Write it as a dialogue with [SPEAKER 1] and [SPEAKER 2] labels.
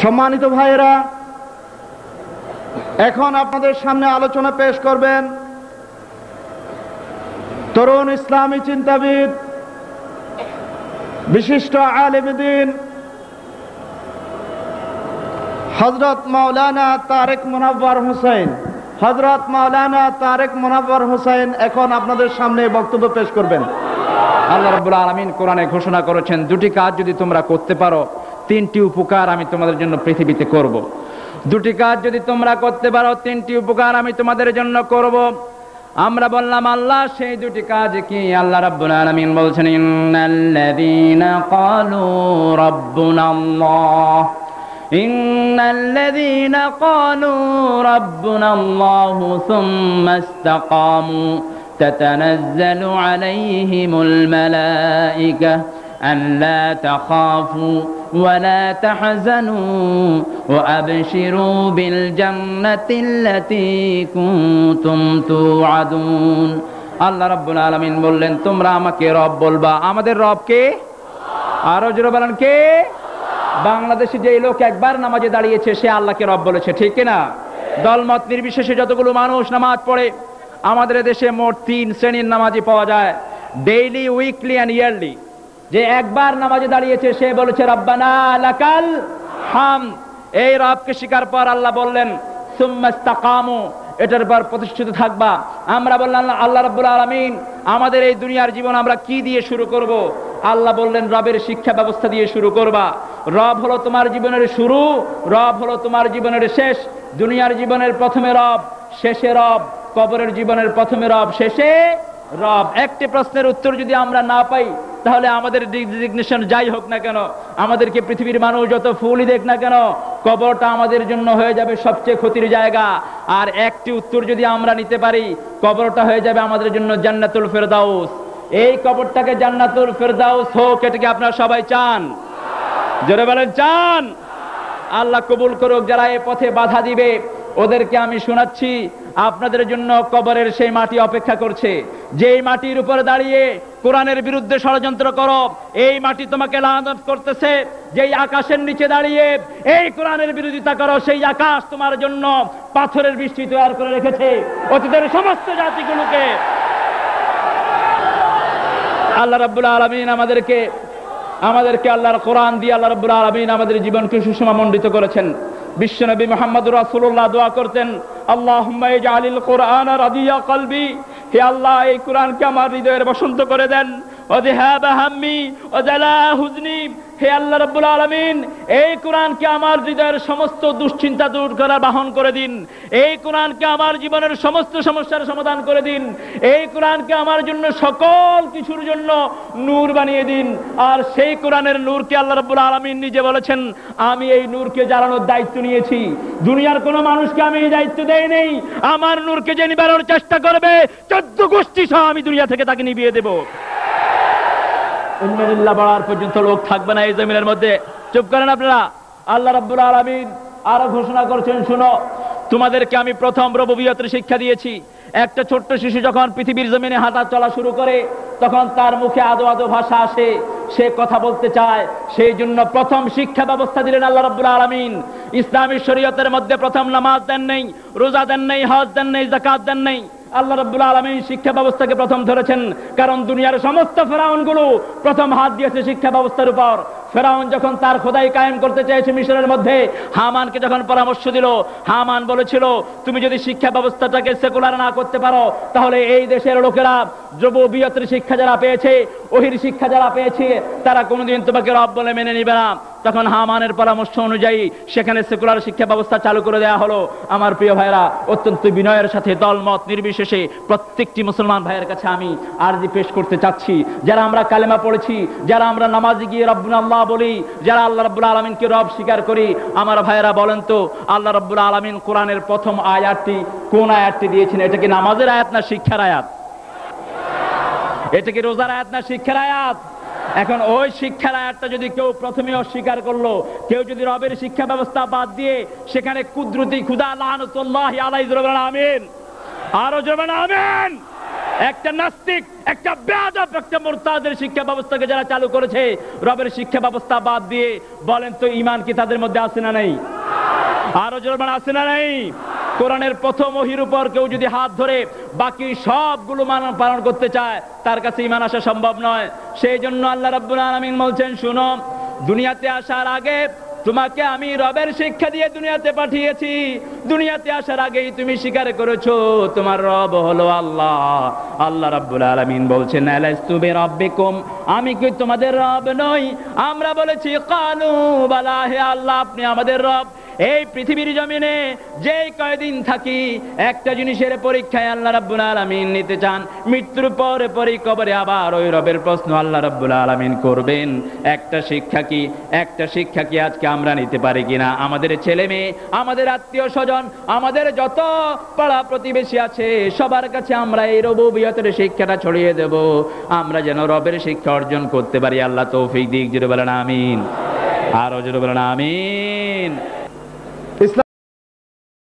[SPEAKER 1] সম্মানিত ভাইয়েরা, এখন আপনাদের সামনে আলোচনা পেশ করবেন তরুণ ইসলামী চিন্তাবিদ, বিশিষ্ট আলেম দ্বীন হযরত মাওলানা তারেক মুনাওয়ার হোসেন। হযরত মাওলানা তারেক মুনাওয়ার হোসেন এখন আপনাদের সামনে বক্তব্য পেশ করবেন।
[SPEAKER 2] আল্লাহ রাব্বুল আলামিন কোরআনে ঘোষণা করেছেন, দুটি কাজ যদি তোমরা করতে পারো, তিনটি উপকার আমি তোমাদের জন্য পৃথিবীতে করব। দুটি কাজ যদি তোমরা করতে পারো, তিনটি উপকার আমি তোমাদের জন্য করব। আমরা বললাম আল্লাহ সেই দুটি কাজ কি? আল্লাহ রাব্বুল আলামিন বলছেন, ইন্নাল্লাযীনা ক্বালু রাব্বুনাল্লাহ ইন্নাল্লাযীনা ক্বালু রাব্বুনাল্লাহু সুম্মা ইসতাকামু তাতানাজ্জালু আলাইহিমুল মালায়েকা আল্লা তাখাফু ওয়ালা তাহজানু ওয়া আবশিরু বিল জান্নাতিল্লাতী কুনতুম তুআদুন। আল্লাহ রাব্বুল আলামিন বললেন, তোমরা আমাকে রব বলবা। আমাদের রব কে? আরো জোরে বলেন কে? বাংলাদেশে যে লোক একবার নামাজে দাঁড়িয়েছে সে আল্লাহকে রব বলেছে, ঠিক কিনা? দলমত নির্বিশেষে যতগুলো মানুষ নামাজ পড়ে, আমাদের দেশে মোট 3 শ্রেণীর নামাজি পাওয়া যায়, ডেইলি, উইকলি অ্যান্ড ইয়ারলি। যে একবার নামাজে দাঁড়িয়েছে সে বলেছে রব্বানা লাকাল হামদ। এই রবকে স্বীকার পর আল্লাহ বললেন সুম্মা ইসতাকামু, এটার পর প্রতিষ্ঠিত থাকবা। আমরা বললাম আল্লাহ রাব্বুল আলামিন আমাদের এই দুনিয়ার জীবন আমরা কি দিয়ে শুরু করব? আল্লাহ বললেন রবের শিক্ষা ব্যবস্থা দিয়ে শুরু করবা। রব হলো তোমার জীবনের শুরু, রব হলো তোমার জীবনের শেষ। দুনিয়ার জীবনের প্রথমে রব, শেষে রব। কবরের জীবনের প্রথমে রব, শেষে রব। একটি প্রশ্নের উত্তর যদি আমরা না পাই, তাহলে আমাদের ডিজিগনেশন যাই হোক না কেন, আমাদেরকে পৃথিবীর মানুষ যত ফুলই দেখ না কেন, কবরটা আমাদের জন্য হয়ে যাবে সবচেয়ে ক্ষতির জায়গা। আর একটি উত্তর যদি আমরা নিতে পারি, কবরটা হয়ে যাবে আমাদের জন্য জান্নাতুল ফেরদাউস। এই কবরটাকে জান্নাতুল ফেরদাউস হোক, এটাকে আপনারা সবাই চান? জোরে বলেন চান? আল্লাহ কবুল করুক। যারা এ পথে বাধা দিবে ওদেরকে আমি শোনাচ্ছি, আপনাদের জন্য কবরের সেই মাটি অপেক্ষা করছে। যেই মাটির উপরে দাঁড়িয়ে কোরআনের বিরুদ্ধে ষড়যন্ত্র করো, এই মাটি তোমাকে লানত করতেছে। যেই আকাশের নিচে দাঁড়িয়ে এই কোরআনের বিরোধিতা করো, সেই আকাশ তোমার জন্য পাথরের বৃষ্টি তৈরি করে রেখেছে অতীতের সমস্ত জাতিগুলোকে। আল্লাহ রাব্বুল আলামিন আমাদেরকে আল্লাহর কোরআন দিয়ে আল্লাহ রাব্বুল আলামিন আমাদের জীবনকে সুষমামণ্ডিত করেছেন। বিশ্বনবী মুহাম্মদুর রাসূলুল্লাহ দোয়া করতেন, আল্লাহুম্মা ইজআলিল কুরআনা রাদিয়া কলবি, হে আল্লাহ এই কোরআনকে আমার হৃদয়ের বসন্ত করে দেন। ওয়া যিহাবা হাম্মি ওয়া জালা হুজনি, হে আল্লাহ রাব্বুল আলামিন এই কোরআনকে আমার হৃদয়ের সমস্ত দুশ্চিন্তা দূর করার বাহন করে দিন। এই কোরআনকে আমার জীবনের সমস্ত সমস্যার সমাধান করে দিন। এই কোরআনকে আমার জন্য সকল কিছুর জন্য নূর বানিয়ে দিন। আর সেই কোরআনের নূরকে আল্লাহ রাব্বুল আলামিন নিজে বলেছেন, আমি এই নূরকে জ্বালানোর দায়িত্ব নিয়েছি। দুনিয়ার কোনো মানুষকে আমি এই দায়িত্ব দেই নেই। আমার নূরকে যে নিবানোর চেষ্টা করবে 14 গোষ্ঠী সহ আমি দুনিয়া থেকে তাকে নিভিয়ে দেব। ইন্নালিল্লাহ বলার পর্যন্ত লোক থাকবে না এই জমিনের মধ্যে। চুপ করেন আপনারা। আল্লাহ রাব্বুল আলামিন আরো ঘোষণা করেছেন, শুনো, তোমাদেরকে আমি প্রথম রুবুবিয়তের শিক্ষা দিয়েছি। একটা ছোট্ট শিশু যখন পৃথিবীর জমিনে হাঁটা চলা শুরু করে, তখন তার মুখে আদো আদো ভাষা আসে, সে কথা বলতে চায়। সেই জন্য প্রথম শিক্ষা ব্যবস্থা দিলেন আল্লাহ রাব্বুল আলামিন। ইসলামী শরীয়তের মধ্যে প্রথম নামাজ দেন নেই, রোজা দেন নেই, হজ দেন নেই, যাকাত দেন নেই। আল্লাহ রাব্বুল আলামিন শিক্ষা ব্যবস্থাকে প্রথম ধরেছেন, কারণ দুনিয়ার সমস্ত ফেরাউনগুলো প্রথম হাত দিয়েছে শিক্ষা ব্যবস্থার উপর। ফেরাউন যখন তার খোদাই কায়েম করতে চেয়েছে মিশরের মধ্যে, হামানকে যখন পরামর্শ দিল, হামান বলেছিল, তুমি যদি শিক্ষা ব্যবস্থাটাকে সেকুলার না করতে পারো, তাহলে এই দেশের লোকেরা রুবুবিয়তের শিক্ষা যারা পেয়েছে, ওহির শিক্ষা যারা পেয়েছে, তারা কোনোদিন তোমাকে রব বলে মেনে নিবে না। তখন হামানের পরামর্শ অনুযায়ী সেখানে সেকুলার শিক্ষা ব্যবস্থা চালু করে দেওয়া হলো। আমার প্রিয় ভাইরা, অত্যন্ত বিনয়ের সাথে দলমত নির্বিশেষে প্রত্যেকটি মুসলমান ভাইয়ের কাছে আমি আরজি পেশ করতে চাচ্ছি, যারা আমরা কালেমা পড়েছি, যারা আমরা নামাজে গিয়ে রব্বুনা আল্লাহ বলি, যারা আল্লাহ রাব্বুল আলামিনকে রব স্বীকার করি, আমার ভাইয়েরা বলেন তো, আল্লাহ রাব্বুল আলামিন কোরআনের প্রথম আয়াতটি কোন আয়াতটি দিয়েছেন? এটা কি নামাজের আয়াত না শিক্ষার আয়াত? এটা কি রোজার আয়াত না শিক্ষার আয়াত? এখন ওই শিক্ষার আয়াতটা যদি কেউ প্রথমে অস্বীকার করলো, কেউ যদি রবের শিক্ষা ব্যবস্থা বাদ দিয়ে সেখানে কুদরতি খুদা লাআনাতুল্লাহি আলাইহি, আমিন, আরো জোরে আমিন। একটা নাস্তিক, একটা বেয়াদব, একটা মুরতাদের শিক্ষা ব্যবস্থাকে যারা চালু করেছে, রবের শিক্ষা ব্যবস্থা বাদ দিয়ে, বলেন তো ঈমান কি তাদের মধ্যে আছে না নাই? আরো জোরে আছে না নাই? কোরআনের প্রথম ওহীর উপর কেউ যদি হাত ধরে বাকি সবগুলো পালন করতে চায়, তার কাছে ঈমান আসা সম্ভব নয়। সেই জন্য আল্লাহ রাব্বুল আলামিন বলছেন, শুনো, দুনিয়াতে আসার আগে তোমাকে আমি রবের শিক্ষা দিয়ে দুনিয়াতে পাঠিয়েছি। দুনিয়াতে আসার আগেই তুমি স্বীকার করেছো তোমার রব হলো আল্লাহ। আল্লাহ রাব্বুল আলামিন বলছেন, আলাস্তু বিরাব্বিকুম, আমি কি তোমাদের রব নই? আমরা বলেছি, কালু বালা, হে আল্লাহ আপনি আমাদের রব। এই পৃথিবীর জমিনে যেই কয়দিন থাকি, একটা জিনিসের পরীক্ষায় আল্লাহ রাব্বুল আলামিন নিতে চান। মৃত্যুর পরে কবরে আবার ওই রবের প্রশ্ন আল্লাহ রাব্বুল আলামিন করবেন। একটা শিক্ষা কি, একটা শিক্ষা কি আজকে আমরা নিতে পারি কিনা? আমাদের ছেলে মেয়ে, আমাদের আত্মীয় স্বজন, আমাদের যত পাড়া প্রতিবেশী আছে, সবার কাছে আমরা এই রুবুবিয়তের শিক্ষাটা ছড়িয়ে দেব, আমরা যেন রবের শিক্ষা অর্জন করতে পারি। আল্লাহ তৌফিক দিক, জোরে বলেন আমিন। আরো জোরে বলেন আমিন।